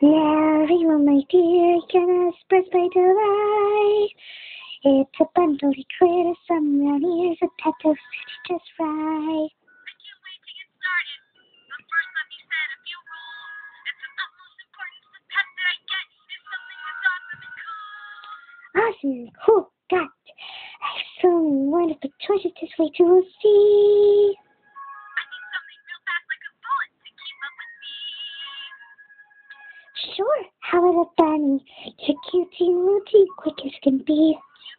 Now everyone, my dear, gonna express my delight. It's abundantly clear to some around here that Tattoo City just right. I can't wait to get started. But first, let me set a few rules. It's of utmost importance the pet that I get is something that's awesome and cool. Awesome, cool, got. I have so many wonderful choices this way to see. I need something real fast like a bullet to keep up with me. Sure, how about a bunny? It's a cutie mootie, quick as can be.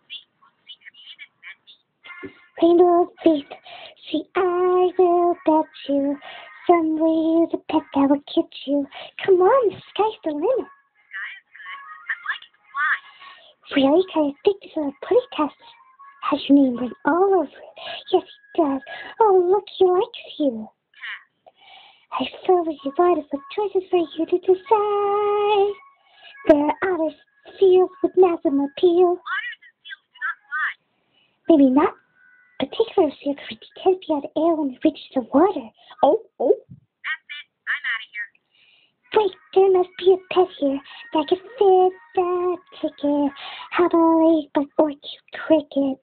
Rainbow of faith, see, I will bet you someday is a pet that will kid you. Come on, the sky's the limit. Sky is good. I'd like it to fly. Really? Can I think this little putty test has your name written all over it? Yes, it does. Oh, look, he likes you. Pass. I fill with you wonderful choices for you to decide. There are outer fields with massive appeal. Otters and seals do not fly. Maybe not. Particular seal for details beyond the air when it reaches the water. Oh. That's it. I'm out of here. Wait, there must be a pet here that can fit that ticket. How about a ladybug or cute cricket?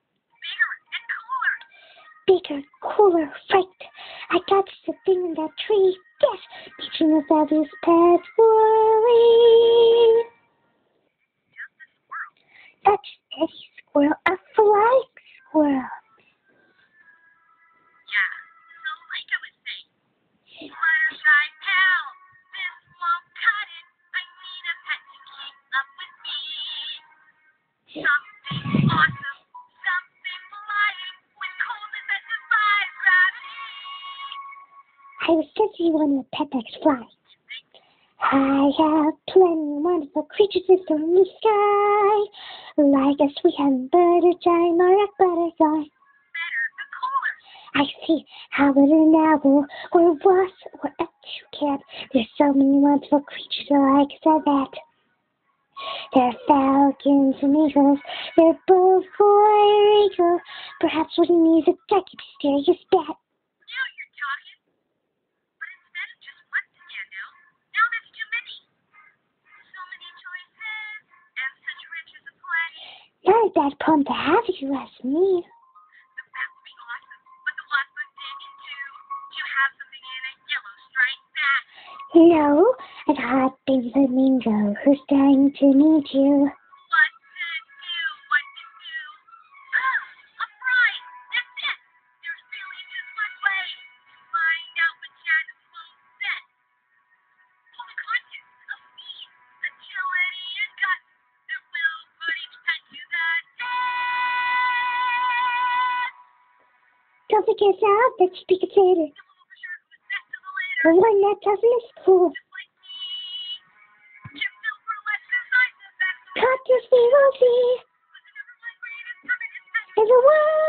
Bigger and cooler. Bigger, cooler, right. I got just a thing in that tree. Yes, teaching the fabulous pet Woolly. Just a squirrel. That's Eddie Squirrel, a flying squirrel. Yeah. So like I was saying, Fluttershy pal, this won't cut it. I need a pet to keep up with me. Something awesome, something flying, with coolness that defies gravity. I was just you wanted a pet that could fly. I have plenty of wonderful creatures that from the sky, like a sweet hummingbird, a giant rock butterfly. Better, the cooler. I see how about an owl, or a wasp, or a toucan. There's so many wonderful creatures like that. There are falcons and eagles, there are both for eagle. Perhaps what he needs is a giant mysterious bat. Now you're talking. But instead of just one standout, now there's too many. So many choices, and such riches of plenty. Not a bad poem to have if you ask me. The bat would be awesome, but the wasp I'm digging too. Do you have something in a yellow striped bat? No, a hot baby flamingo who's dying to meet you. What to do? A bride! That's it! There's really just one way to find out what Shannon won't bet. All the contents of speed, agility, and guts that will put each pet to the test. Don't forget now that should be considered. And we'll know for sure who's best to the litter. The one that doesn't is cool. Just like me. Jim Silver exercises, that's the Cut this we will see was the number one rated permanent pet. in the world.